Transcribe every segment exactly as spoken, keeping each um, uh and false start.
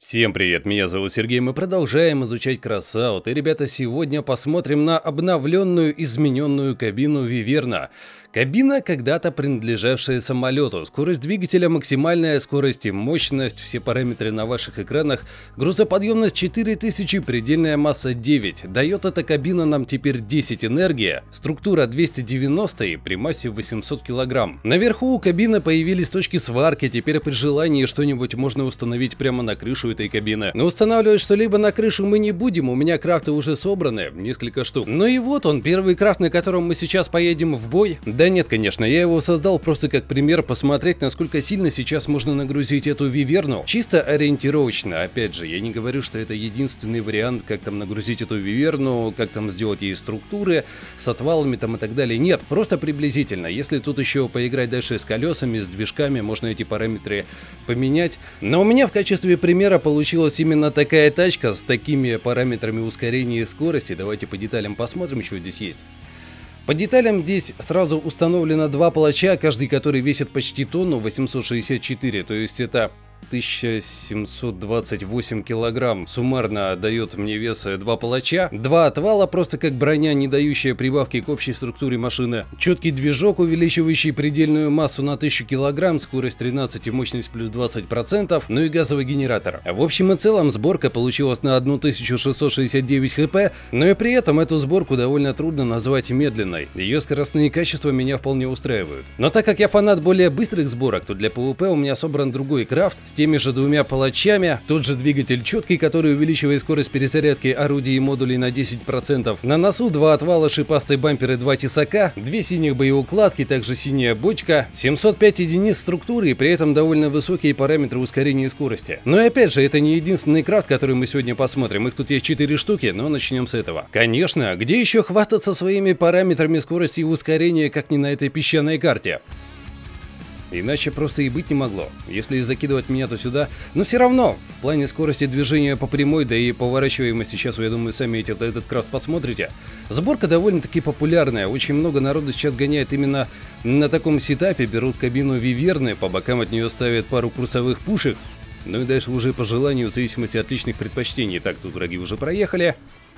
Всем привет, меня зовут Сергей, мы продолжаем изучать Кросаут, и, ребята, сегодня посмотрим на обновленную, измененную кабину Виверна. Кабина, когда-то принадлежавшая самолету, скорость двигателя максимальная, скорость и мощность, все параметры на ваших экранах, грузоподъемность четыре тысячи, предельная масса девять, дает эта кабина нам теперь десять энергия, структура двести девяносто и при массе восемьсот килограмм. Наверху у кабины появились точки сварки, теперь при желании что-нибудь можно установить прямо на крышу этой кабины. Но устанавливать что-либо на крышу мы не будем, у меня крафты уже собраны, несколько штук. Ну и вот он, первый крафт, на котором мы сейчас поедем в бой. Да нет, конечно, я его создал просто как пример посмотреть, насколько сильно сейчас можно нагрузить эту Виверну. Чисто ориентировочно, опять же, я не говорю, что это единственный вариант, как там нагрузить эту Виверну, как там сделать ей структуры с отвалами там и так далее. Нет, просто приблизительно. Если тут еще поиграть дальше с колесами, с движками, можно эти параметры поменять. Но у меня в качестве примера получилась именно такая тачка с такими параметрами ускорения и скорости. Давайте по деталям посмотрим, что здесь есть. По деталям здесь сразу установлено два палача, каждый который весит почти тонну, восемьсот шестьдесят четыре, то есть это тысяча семьсот двадцать восемь килограмм. Суммарно дает мне вес два палача, два отвала, просто как броня, не дающая прибавки к общей структуре машины. Четкий движок, увеличивающий предельную массу на тысячу килограмм, скорость тринадцать и мощность плюс двадцать процентов, ну и газовый генератор. В общем и целом сборка получилась на тысячу шестьсот шестьдесят девять хп, но и при этом эту сборку довольно трудно назвать медленной. Ее скоростные качества меня вполне устраивают. Но так как я фанат более быстрых сборок, то для PvP у меня собран другой крафт с теми же двумя палачами, тот же двигатель четкий, который увеличивает скорость перезарядки орудий и модулей на десять процентов. На носу два отвала, шипастый бампер и два тесака, две синих боеукладки, также синяя бочка, семьсот пять единиц структуры и при этом довольно высокие параметры ускорения и скорости. Но и опять же, это не единственный крафт, который мы сегодня посмотрим. Их тут есть четыре штуки, но начнем с этого. Конечно, где еще хвастаться своими параметрами скорости и ускорения, как не на этой песчаной карте? Иначе просто и быть не могло. Если закидывать меня то сюда, но все равно, в плане скорости движения по прямой, да и поворачиваемости, сейчас, я думаю, сами эти, этот крафт посмотрите. Сборка довольно-таки популярная, очень много народу сейчас гоняет именно на таком сетапе, берут кабину Виверны, по бокам от нее ставят пару курсовых пушек, ну и дальше уже по желанию, в зависимости от личных предпочтений. Так, тут враги уже проехали.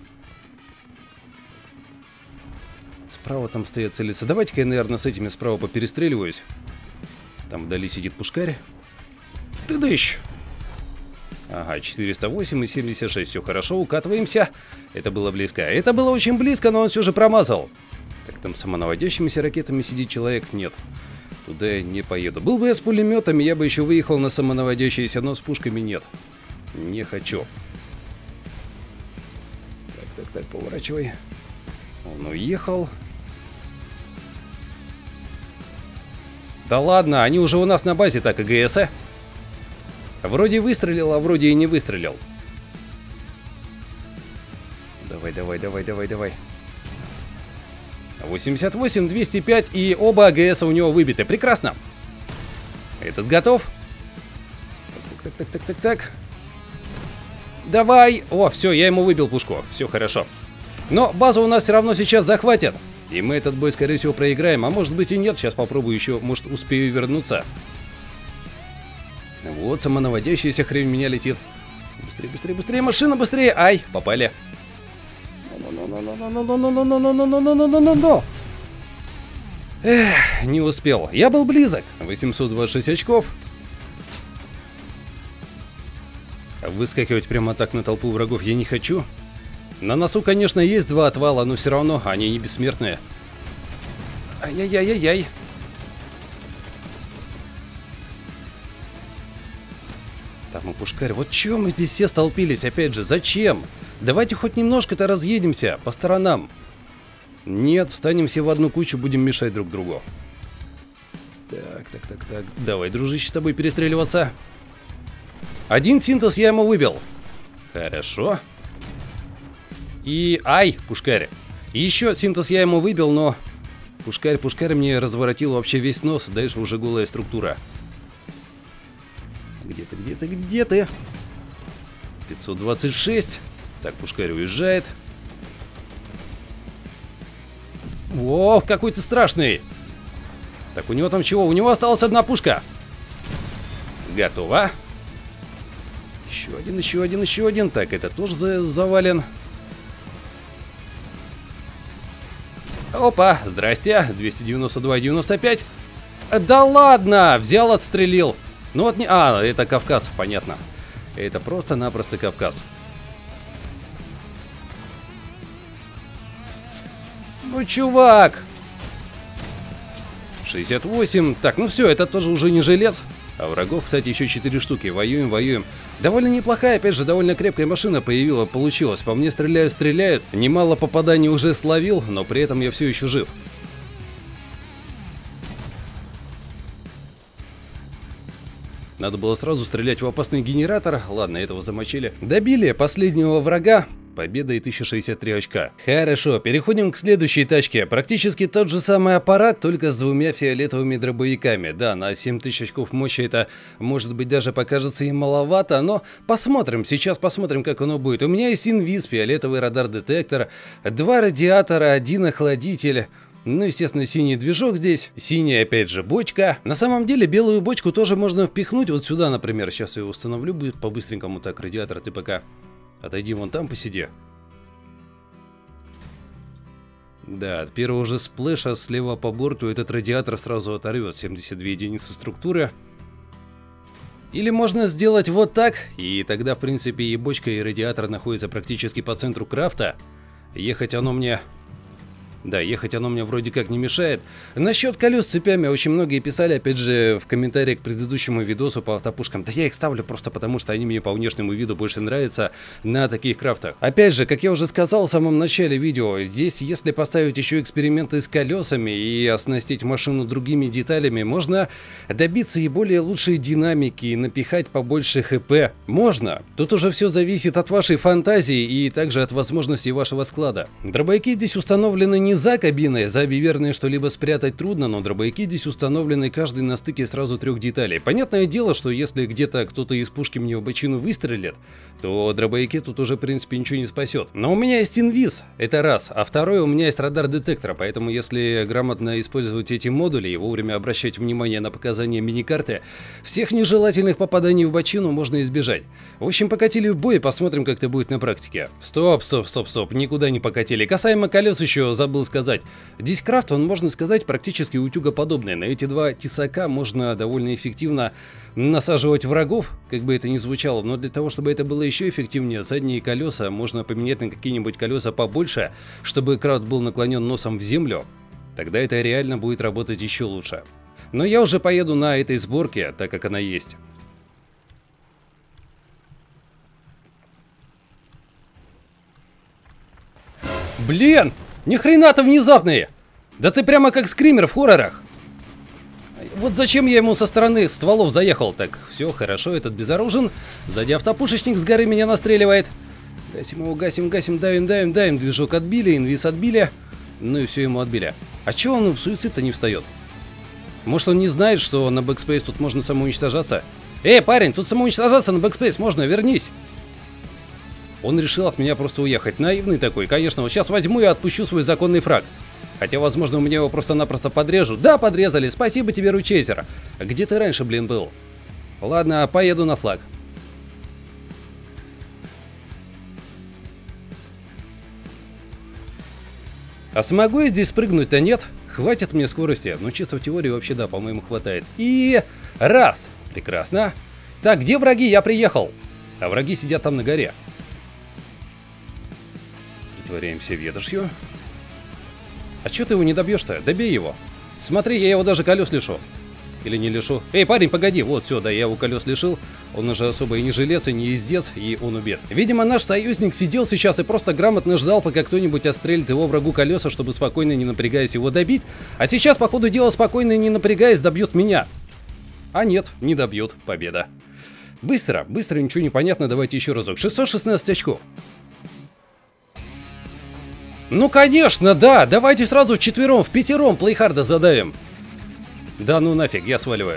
Справа там стоят целиться. Давайте-ка я, наверное, с этими справа поперестреливаюсь. Там вдали сидит пушкарь. Ты дыщ! Ага, четыреста восемь и семьдесят шесть. Все хорошо, укатываемся. Это было близко. Это было очень близко, но он все же промазал. Так, там самонаводящимися ракетами сидит человек. Нет, туда я не поеду. Был бы я с пулеметами, я бы еще выехал на самонаводящиеся, но с пушками нет. Не хочу. Так, так, так, поворачивай. Он уехал. Да ладно, они уже у нас на базе, так, АГС. Вроде выстрелил, а вроде и не выстрелил. Давай, давай, давай, давай, давай. восемьдесят восемь, двести пять, и оба АГС у него выбиты. Прекрасно. Этот готов. Так, так, так, так, так, так. Давай. О, все, я ему выбил пушку. Все хорошо. Но базу у нас все равно сейчас захватят. И мы этот бой, скорее всего, проиграем. А может быть и нет. Сейчас попробую еще, может, успею вернуться. Вот, самонаводящаяся хрень меня летит. Быстрее, быстрее, быстрее, машина, быстрее. Ай, попали. Эх, не успел. Я был близок. восемьсот двадцать шесть очков. Выскакивать прямо так на толпу врагов я не хочу. На носу, конечно, есть два отвала, но все равно они не бессмертные. Ай-яй-яй-яй-яй. Там и пушкарь. Вот чего мы здесь все столпились? Опять же, зачем? Давайте хоть немножко-то разъедемся по сторонам. Нет, встанем все в одну кучу, будем мешать друг другу. Так, так, так, так. Давай, дружище, с тобой перестреливаться. Один синтез я ему выбил. Хорошо. И... Ай, пушкарь. Еще синтез я ему выбил, но... Пушкарь, пушкарь мне разворотил вообще весь нос. Дальше уже голая структура. Где ты, где ты, где ты? пятьсот двадцать шесть. Так, пушкарь уезжает. О, какой ты страшный. Так, у него там чего? У него осталась одна пушка. Готово. Еще один, еще один, еще один. Так, это тоже за завален. Опа, здрасте. двести девяносто два девяносто пять. Да ладно, взял, отстрелил. Ну вот не... А, это Кавказ, понятно. Это просто-напросто Кавказ. Ну, чувак. шестьдесят восемь. Так, ну все, это тоже уже не желез. А врагов, кстати, еще четыре штуки. Воюем, воюем. Довольно неплохая, опять же, довольно крепкая машина появилась, получилась. По мне стреляют, стреляют. Немало попаданий уже словил, но при этом я все еще жив. Надо было сразу стрелять в опасный генератор. Ладно, этого замочили. Добили последнего врага. Победа и тысяча шестьдесят три очка. Хорошо, переходим к следующей тачке. Практически тот же самый аппарат, только с двумя фиолетовыми дробовиками. Да, на семь тысяч очков мощи это, может быть, даже покажется и маловато, но посмотрим, сейчас посмотрим, как оно будет. У меня есть инвиз, фиолетовый радар-детектор, два радиатора, один охладитель. Ну, естественно, синий движок здесь, синяя, опять же, бочка. На самом деле, белую бочку тоже можно впихнуть вот сюда, например. Сейчас я ее установлю, будет по-быстренькому. Так, радиатор, ты пока отойди вон там, посиди. Да, от первого же сплэша слева по борту этот радиатор сразу оторвет семьдесят две единицы структуры. Или можно сделать вот так, и тогда, в принципе, и бочка, и радиатор находятся практически по центру крафта. Ехать оно мне... Да, ехать оно мне вроде как не мешает. Насчет колес с цепями очень многие писали, опять же, в комментариях к предыдущему видосу по автопушкам. Да я их ставлю просто потому, что они мне по внешнему виду больше нравятся на таких крафтах. Опять же, как я уже сказал в самом начале видео, здесь, если поставить еще эксперименты с колесами и оснастить машину другими деталями, можно добиться и более лучшей динамики, и напихать побольше ХП. Можно. Тут уже все зависит от вашей фантазии и также от возможностей вашего склада. Дробовики здесь установлены не за кабиной, за виверной что-либо спрятать трудно, но дробовики здесь установлены каждый на стыке сразу трех деталей. Понятное дело, что если где-то кто-то из пушки мне в бочину выстрелит, то дробовики тут уже в принципе ничего не спасет. Но у меня есть инвиз, это раз, а второй, у меня есть радар-детектор, поэтому если грамотно использовать эти модули и вовремя обращать внимание на показания миникарты, всех нежелательных попаданий в бочину можно избежать. В общем, покатили в бой, посмотрим, как это будет на практике. Стоп, стоп, стоп, стоп, никуда не покатили. Касаемо колес еще забыл сказать. Здесь крафт, он, можно сказать, практически утюгоподобный. На эти два тесака можно довольно эффективно насаживать врагов, как бы это ни звучало, но для того, чтобы это было еще эффективнее, задние колеса можно поменять на какие-нибудь колеса побольше, чтобы крафт был наклонен носом в землю. Тогда это реально будет работать еще лучше. Но я уже поеду на этой сборке, так как она есть. Блин! Ни хрена-то внезапные! Да ты прямо как скример в хоррорах! Вот зачем я ему со стороны стволов заехал? Так, все, хорошо, этот безоружен. Сзади автопушечник с горы меня настреливает. Гасим его, гасим, гасим, давим, давим, давим. Движок отбили, инвиз отбили. Ну и все ему отбили. А чего он в суицид-то не встает? Может, он не знает, что на бэкспейс тут можно самоуничтожаться? Эй, парень, тут самоуничтожаться на бэкспейс можно, вернись! Он решил от меня просто уехать. Наивный такой. Конечно, вот сейчас возьму и отпущу свой законный фраг. Хотя, возможно, у меня его просто-напросто подрежут. Да, подрезали. Спасибо тебе, Ручейзер. А где ты раньше, блин, был? Ладно, поеду на флаг. А смогу я здесь прыгнуть-то нет? Хватит мне скорости. Ну, чисто в теории вообще, да, по-моему, хватает. И раз. Прекрасно. Так, где враги? Я приехал. А враги сидят там на горе. Притворяемся ветошью. А чё ты его не добьешь-то? Добей его. Смотри, я его даже колес лишу. Или не лишу? Эй, парень, погоди. Вот, все, да, я его колес лишил. Он уже особо и не желез, и не издец, и он убит. Видимо, наш союзник сидел сейчас и просто грамотно ждал, пока кто-нибудь отстрелит его врагу колеса, чтобы спокойно, не напрягаясь, его добить. А сейчас, по ходу дела, спокойно, не напрягаясь, добьет меня. А нет, не добьет. Победа. Быстро, быстро, ничего не понятно. Давайте еще разок. шестьсот шестнадцать очков. Ну, конечно, да. Давайте сразу вчетвером, в пятером плейхарда задавим. Да ну нафиг, я сваливаю.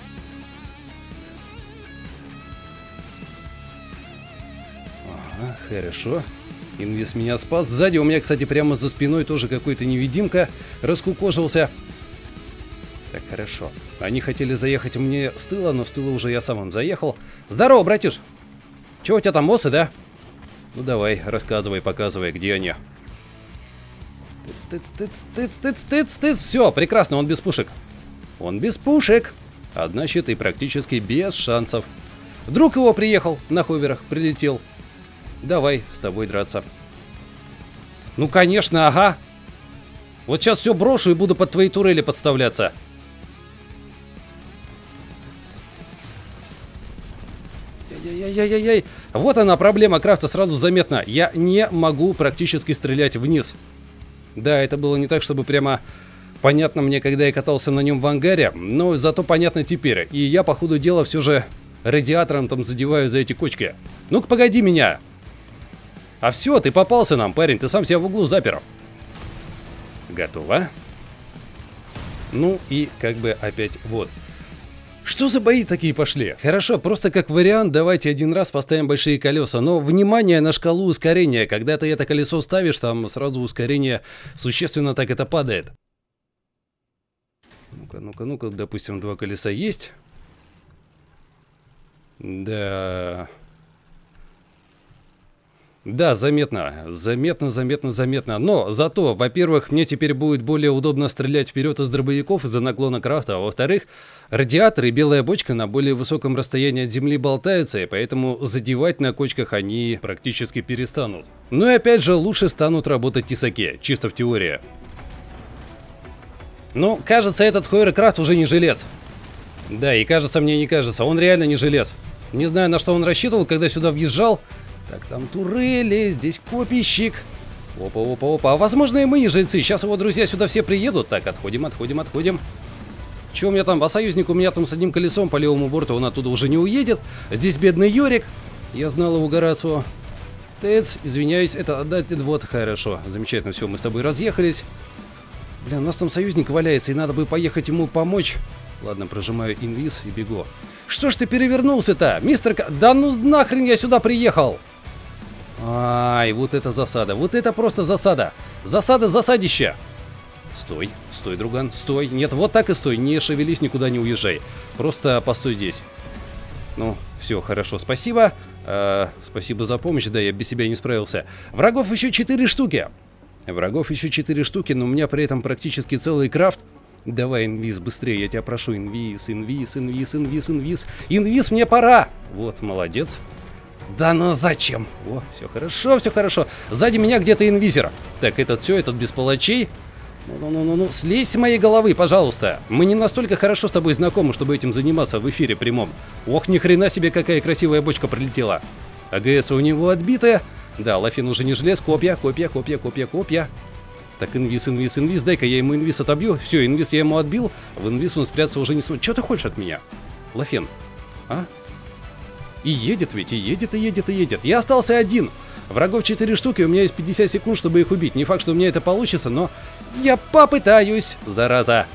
Ага, хорошо. Инвиз меня спас. Сзади у меня, кстати, прямо за спиной тоже какой-то невидимка раскукожился. Так, хорошо. Они хотели заехать мне с тыла, но с тыла уже я сам им заехал. Здорово, братиш. Че у тебя там, мосы, да? Ну давай, рассказывай, показывай, где они. Тыц, тыц, тыц, тыц, тыц, тыц, тыц. Все, прекрасно, он без пушек. Он без пушек. Одна щит и практически без шансов. Друг его приехал, на ховерах прилетел. Давай с тобой драться. Ну конечно, ага. Вот сейчас все брошу и буду под твои турели подставляться. Яй-яй-яй-яй-яй. Вот она проблема крафта, сразу заметна. Я не могу практически стрелять вниз. Да, это было не так, чтобы прямо понятно мне, когда я катался на нем в ангаре, но зато понятно теперь. И я, по ходу дела, все же радиатором там задеваю за эти кочки. Ну-ка, погоди меня. А все, ты попался нам, парень, ты сам себя в углу запер. Готово. Ну и как бы опять вот. Что за бои такие пошли? Хорошо, просто как вариант давайте один раз поставим большие колеса. Но внимание на шкалу ускорения. Когда ты это колесо ставишь, там сразу ускорение существенно так это падает. Ну-ка, ну-ка, ну-ка, допустим, два колеса есть. Да... Да, заметно, заметно, заметно, заметно. Но зато, во-первых, мне теперь будет более удобно стрелять вперед из дробовиков из-за наклона крафта. А во-вторых, радиатор и белая бочка на более высоком расстоянии от земли болтаются, и поэтому задевать на кочках они практически перестанут. Ну и опять же, лучше станут работать тесаки, чисто в теории. Ну, кажется, этот ховеркрафт уже не желез. Да, и кажется, мне не кажется, он реально не желез. Не знаю, на что он рассчитывал, когда сюда въезжал. Так, там турели, здесь копийщик. Опа, опа, опа. А возможно, и мы не жильцы. Сейчас его друзья сюда все приедут. Так, отходим, отходим, отходим. Че у меня там? А союзник у меня там с одним колесом по левому борту. Он оттуда уже не уедет. Здесь бедный Йорик. Я знал его Горацио. Тэц, извиняюсь, это отдать. Вот, хорошо. Замечательно, все, мы с тобой разъехались. Бля, у нас там союзник валяется, и надо бы поехать ему помочь. Ладно, прожимаю инвиз и бегу. Что ж ты перевернулся-то, мистер К... Да ну нахрен я сюда приехал! Ай, вот это засада, вот это просто засада. Засада, засадища. Стой, стой, друган, стой. Нет, вот так и стой, не шевелись, никуда не уезжай. Просто постой здесь. Ну, все, хорошо, спасибо. А, спасибо за помощь, да, я без тебя не справился. Врагов еще четыре штуки. Врагов еще четыре штуки, но у меня при этом практически целый крафт. Давай, инвиз, быстрее, я тебя прошу. Инвиз, инвиз, инвиз, инвиз, инвиз. Инвиз, мне пора. Вот, молодец. Да ну зачем? О, все хорошо, все хорошо. Сзади меня где-то инвизер. Так, этот все, этот без палачей. Ну-ну-ну-ну, слезь с моей головы, пожалуйста. Мы не настолько хорошо с тобой знакомы, чтобы этим заниматься в эфире прямом. Ох, ни хрена себе, какая красивая бочка прилетела. АГС у него отбитая. Да, Лафин уже не желез. Копья, копья, копья, копья, копья. Так, инвиз, инвиз, инвиз. Дай-ка я ему инвиз отобью. Все, инвиз я ему отбил. В инвиз он спрятаться уже не сможет. Что ты хочешь от меня, Лафин? А? И едет ведь, и едет, и едет, и едет. Я остался один. Врагов четыре штуки, у меня есть пятьдесят секунд, чтобы их убить. Не факт, что у меня это получится, но я попытаюсь, зараза.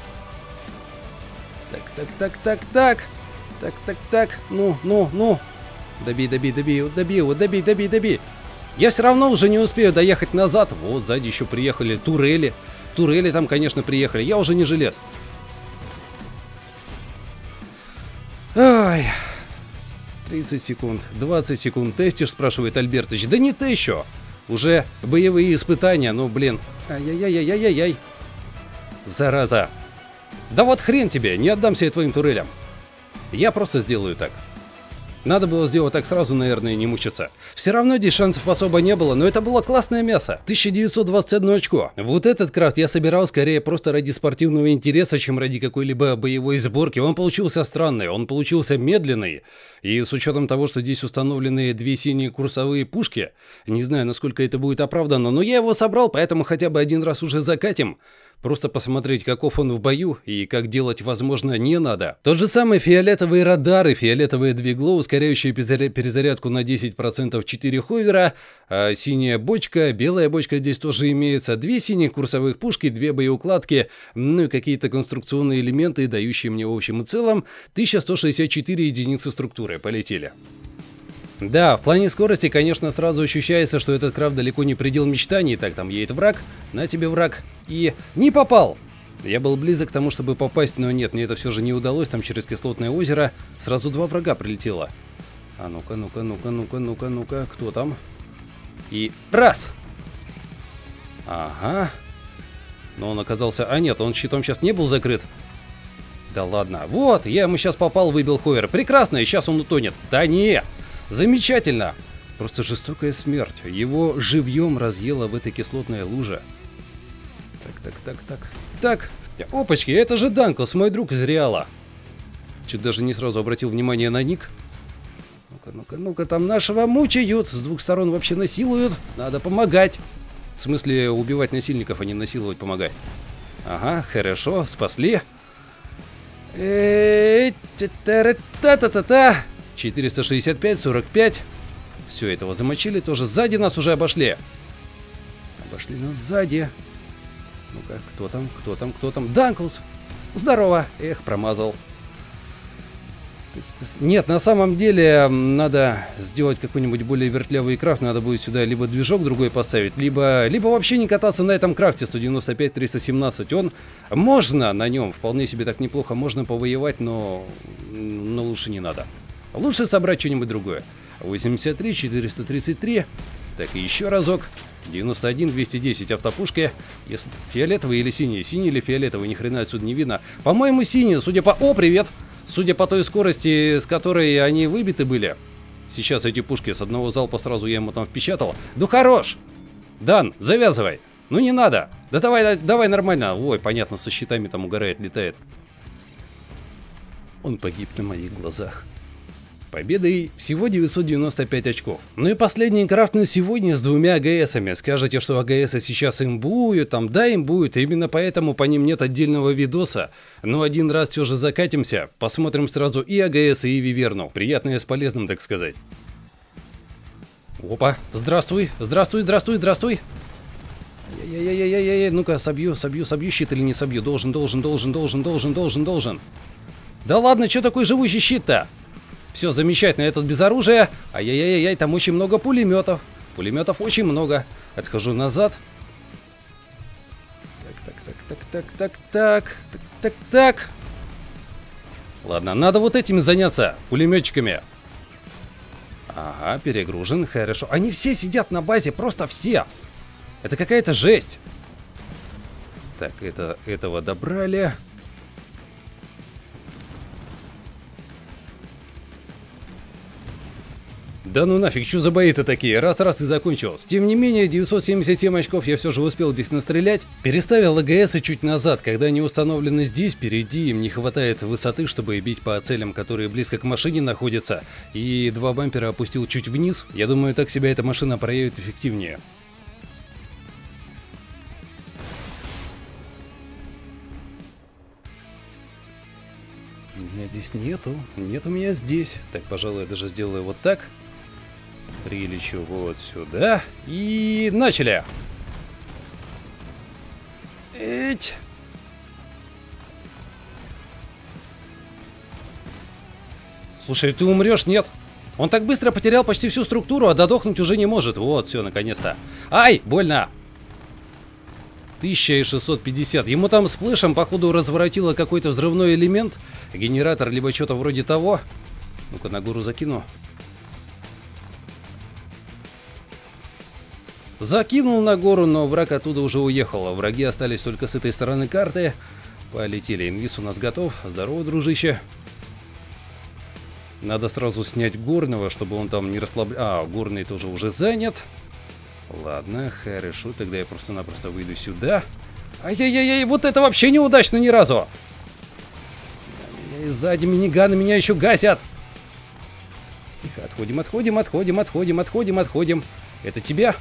Так, так, так, так, так. Так, так, так. Ну, ну, ну. Добей, добей, добей, добей его, добей, добей, добей. Я все равно уже не успею доехать назад. Вот, сзади еще приехали турели. Турели там, конечно, приехали. Я уже не желез. Ай. тридцать секунд, двадцать секунд. Тестишь, спрашивает Альбертович. Да не тещу. Уже боевые испытания, ну блин. Ай-яй-яй-яй-яй-яй. Зараза. Да вот хрен тебе, не отдамся я твоим турелям. Я просто сделаю так. Надо было сделать так сразу, наверное, и не мучиться. Все равно здесь шансов особо не было, но это было классное мясо. тысяча девятьсот двадцать одно очко. Вот этот крафт я собирал скорее просто ради спортивного интереса, чем ради какой-либо боевой сборки. Он получился странный, он получился медленный. И с учетом того, что здесь установлены две синие курсовые пушки, не знаю, насколько это будет оправдано, но я его собрал, поэтому хотя бы один раз уже закатим. Просто посмотреть, каков он в бою и как делать, возможно, не надо. Тот же самый фиолетовый радар и фиолетовое двигло, ускоряющие перезарядку на десять процентов четыре ховера, а синяя бочка, белая бочка здесь тоже имеется, две синих курсовых пушки, две боеукладки, ну и какие-то конструкционные элементы, дающие мне в общем и целом тысяча сто шестьдесят четыре единицы структуры. Полетели. Да, в плане скорости, конечно, сразу ощущается, что этот крафт далеко не предел мечтаний. Так, там едет враг, на тебе враг, и не попал. Я был близок к тому, чтобы попасть, но нет, мне это все же не удалось. Там через кислотное озеро сразу два врага прилетело. А ну-ка, ну-ка, ну-ка, ну-ка, ну-ка, ну-ка, кто там? И раз! Ага. Но он оказался... А нет, он щитом сейчас не был закрыт. Да ладно. Вот, я ему сейчас попал, выбил ховер. Прекрасно, и сейчас он утонет. Да не! Замечательно! Просто жестокая смерть. Его живьем разъела в этой кислотной луже. Так, так, так, так. Так. Опачки, это же Данклс, мой друг из Реала. Чуть даже не сразу обратил внимание на ник. Ну-ка, ну-ка, ну-ка, там нашего мучают. С двух сторон вообще насилуют. Надо помогать. В смысле, убивать насильников, а не насиловать, помогать. Ага, хорошо, спасли. Та-та-та-та-та. четыреста шестьдесят пять, сорок пять. Все, этого замочили тоже. Сзади нас уже обошли. Обошли нас сзади. Ну-ка, кто там, кто там, кто там? Данклс! Здорово! Эх, промазал. Нет, на самом деле надо сделать какой-нибудь более вертлявый крафт. Надо будет сюда либо движок другой поставить, либо, либо вообще не кататься на этом крафте сто девяносто пять триста семнадцать. Он можно на нем, вполне себе так неплохо, можно повоевать, но, но лучше не надо. Лучше собрать что-нибудь другое. восемьдесят три, четыреста тридцать три. Так, и еще разок. девяносто один, двести десять автопушки. Если фиолетовый или синий? Синий или фиолетовый? Ни хрена отсюда не видно. По-моему, синий, судя по... О, привет! Судя по той скорости, с которой они выбиты были. Сейчас эти пушки с одного залпа сразу я ему там впечатал. Ну хорош! Дан, завязывай! Ну не надо! Да давай, давай нормально. Ой, понятно, со щитами там угорает, летает. Он погиб на моих глазах. Победой всего девятьсот девяносто пять очков. Ну и последний крафт на сегодня с двумя АГСами. Скажете, что АГСы сейчас имбуют, там да имбуют, именно поэтому по ним нет отдельного видоса. Но один раз все же закатимся, посмотрим сразу и АГС, и Виверну. Приятное с полезным, так сказать. Опа, здравствуй, здравствуй, здравствуй, здравствуй. Яй-яй-яй-яй-яй, ну-ка, собью, собью, собью щит или не собью? Должен, должен, должен, должен, должен, должен, должен. Да ладно, что такой живущий щит-то? Все замечательно, этот без оружия. Ай-яй-яй-яй, там очень много пулеметов. Пулеметов очень много. Отхожу назад. Так, так, так, так, так, так, так, так, так. Ладно, надо вот этими заняться, пулеметчиками. Ага, перегружен, хорошо. Они все сидят на базе, просто все. Это какая-то жесть. Так, это, этого добрали. Да ну нафиг, что за бои-то такие? Раз-раз и закончилось. Тем не менее, девятьсот семьдесят семь очков я все же успел здесь настрелять. Переставил АГСы чуть назад, когда они установлены здесь, впереди им не хватает высоты, чтобы бить по целям, которые близко к машине находятся. И два бампера опустил чуть вниз. Я думаю, так себя эта машина проявит эффективнее. Меня здесь нету. Нет у меня здесь. Так, пожалуй, я даже сделаю вот так. Прилечу вот сюда. И начали. Эть. Слушай, ты умрешь, нет? Он так быстро потерял почти всю структуру, а додохнуть уже не может. Вот, все, наконец-то. Ай, больно. тысяча шестьсот пятьдесят. Ему там с флешем, походу, разворотило какой-то взрывной элемент. Генератор, либо что-то вроде того. Ну-ка, на гору закину. Закинул на гору, но враг оттуда уже уехал. Враги остались только с этой стороны карты. Полетели. Инвиз у нас готов. Здорово, дружище. Надо сразу снять горного, чтобы он там не расслаблял. А, горный тоже уже занят. Ладно, хорошо. Тогда я просто-напросто выйду сюда. Ай-яй-яй-яй, вот это вообще неудачно ни разу. Сзади миниганы меня еще гасят. Тихо, отходим, отходим, отходим, отходим, отходим, отходим. Это тебя?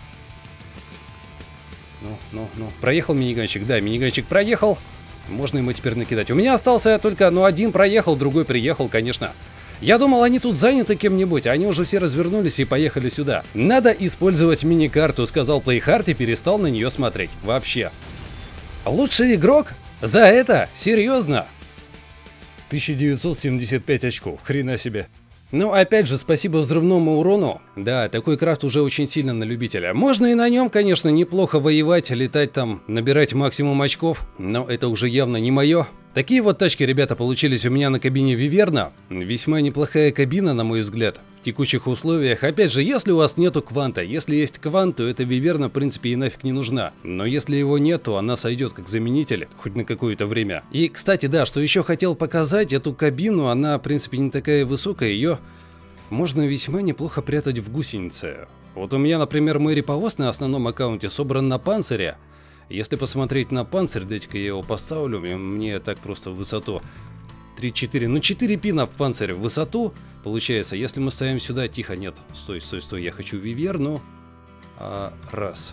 Ну, ну, ну. Проехал миниганчик. Да, миниганчик проехал. Можно ему теперь накидать. У меня остался только, ну, один проехал, другой приехал, конечно. Я думал, они тут заняты кем-нибудь, а они уже все развернулись и поехали сюда. Надо использовать мини-карту, сказал Плейхард и перестал на нее смотреть. Вообще. Лучший игрок? За это? Серьезно? тысяча девятьсот семьдесят пять очков. Хрена себе. Ну, опять же, спасибо взрывному урону. Да, такой крафт уже очень сильно на любителя. Можно и на нем, конечно, неплохо воевать, летать там, набирать максимум очков. Но это уже явно не мое. Такие вот тачки, ребята, получились у меня на кабине Виверна. Весьма неплохая кабина, на мой взгляд, в текущих условиях. Опять же, если у вас нету кванта, если есть квант, то эта Виверна, в принципе, и нафиг не нужна. Но если его нет, то она сойдет как заменитель, хоть на какое-то время. И, кстати, да, что еще хотел показать, эту кабину, она, в принципе, не такая высокая, ее можно весьма неплохо прятать в гусенице. Вот у меня, например, мой реповоз на основном аккаунте собран на панцире. Если посмотреть на панцирь, дайте-ка я его поставлю, мне так просто в высоту три-четыре, ну четыре пина в панцире в высоту получается. Если мы ставим сюда, тихо, нет, стой, стой, стой, я хочу Виверну. А, раз,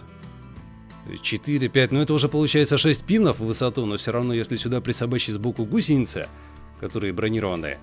четыре, пять, ну это уже получается шесть пинов в высоту, но все равно, если сюда присобачить сбоку гусеницы, которые бронированные,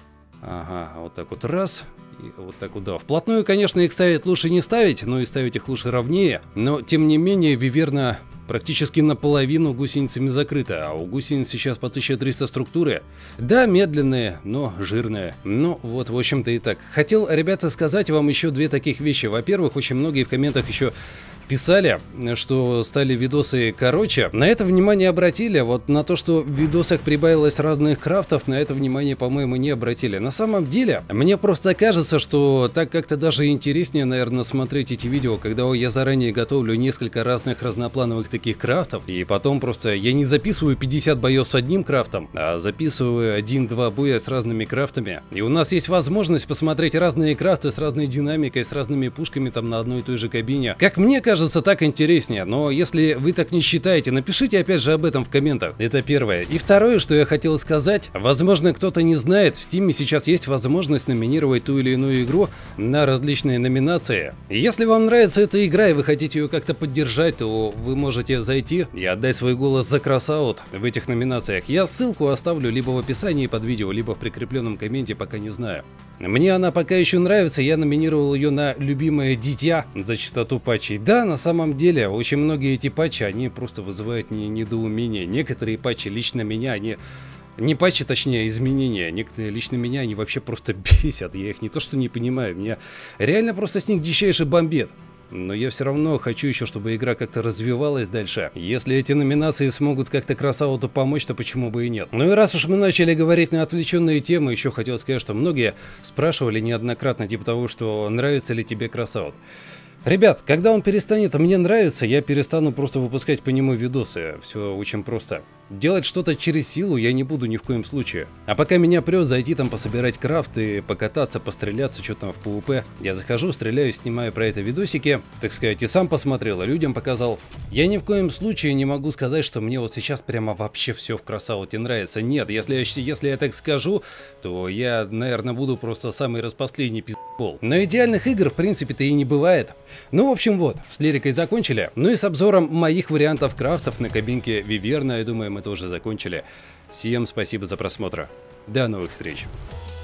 ага, вот так вот раз. И вот так вот, да. Вплотную, конечно, их ставить лучше не ставить, но и ставить их лучше ровнее. Но, тем не менее, Виверна практически наполовину гусеницами закрыта, а у гусениц сейчас по тысяче триста структуры. Да, медленные, но жирные. Ну, вот, в общем-то и так. Хотел, ребята, сказать вам еще две таких вещи. Во-первых, очень многие в комментах еще писали, что стали видосы короче. На это внимание обратили. Вот на то, что в видосах прибавилось разных крафтов, на это внимание, по-моему, не обратили. На самом деле, мне просто кажется, что так как-то даже интереснее, наверное, смотреть эти видео, когда я заранее готовлю несколько разных разноплановых таких крафтов, и потом просто я не записываю пятьдесят боев с одним крафтом, а записываю один-два боя с разными крафтами. И у нас есть возможность посмотреть разные крафты с разной динамикой, с разными пушками там на одной и той же кабине. Как мне кажется, кажется, так интереснее, но если вы так не считаете, напишите опять же об этом в комментах. Это первое. И второе, что я хотел сказать, возможно, кто-то не знает, в Steam сейчас есть возможность номинировать ту или иную игру на различные номинации. И если вам нравится эта игра и вы хотите ее как-то поддержать, то вы можете зайти и отдать свой голос за Crossout в этих номинациях. Я ссылку оставлю либо в описании под видео, либо в прикрепленном комменте, пока не знаю. Мне она пока еще нравится, я номинировал ее на любимое дитя за частоту патчей. Да, на самом деле, очень многие эти патчи, они просто вызывают недоумение. Некоторые патчи лично меня, они... Не патчи, точнее, изменения. Некоторые лично меня, они вообще просто бесят. Я их не то что не понимаю, меня реально просто с них дичайше бомбит. Но я все равно хочу еще, чтобы игра как-то развивалась дальше. Если эти номинации смогут как-то Crossout'у помочь, то почему бы и нет. Ну и раз уж мы начали говорить на отвлеченные темы, еще хотел сказать, что многие спрашивали неоднократно, типа того, что нравится ли тебе Crossout. Ребят, когда он перестанет мне нравиться, я перестану просто выпускать по нему видосы. Все очень просто. Делать что-то через силу я не буду ни в коем случае. А пока меня прет зайти там пособирать крафты, покататься, постреляться, что там в PvP, я захожу, стреляю, снимаю про это видосики, так сказать, и сам посмотрел, и людям показал. Я ни в коем случае не могу сказать, что мне вот сейчас прямо вообще все в Crossout'е нравится. Нет, если, если я так скажу, то я, наверное, буду просто самый распоследний пиздобол. Но идеальных игр, в принципе-то, и не бывает. Ну, в общем, вот, с лирикой закончили. Ну и с обзором моих вариантов крафтов на кабинке Виверна, я думаю, мы тоже закончили. Всем спасибо за просмотр. До новых встреч.